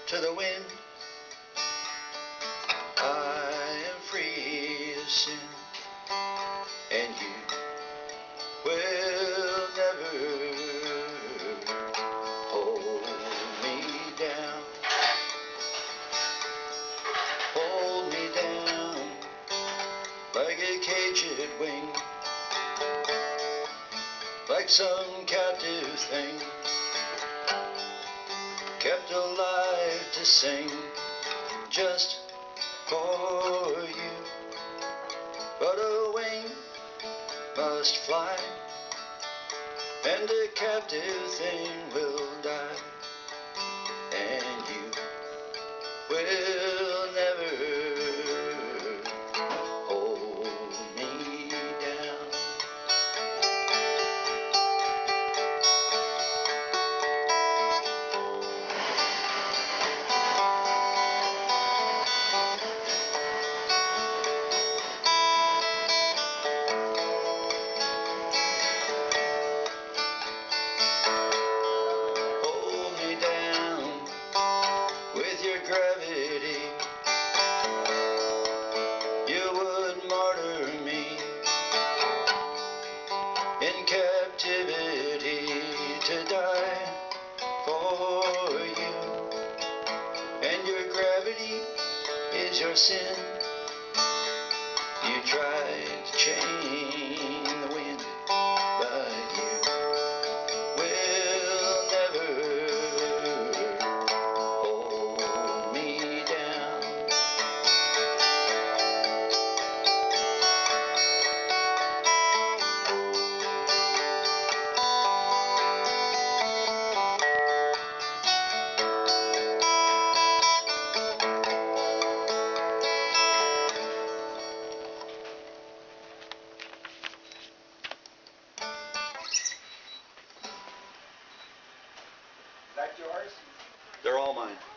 to the wind. I am free of sin, and you will never hold me down. Hold me down like a caged wing, like some captive thing, kept alive to sing just for you. But a wing must fly, and a captive thing will die, and you will never hold me down. Hold me down with your gravity. You would martyr me in captivity to die for you, and your gravity is your sin. You tried to chain the wind, but you will never hold me down. Is that yours? They're all mine.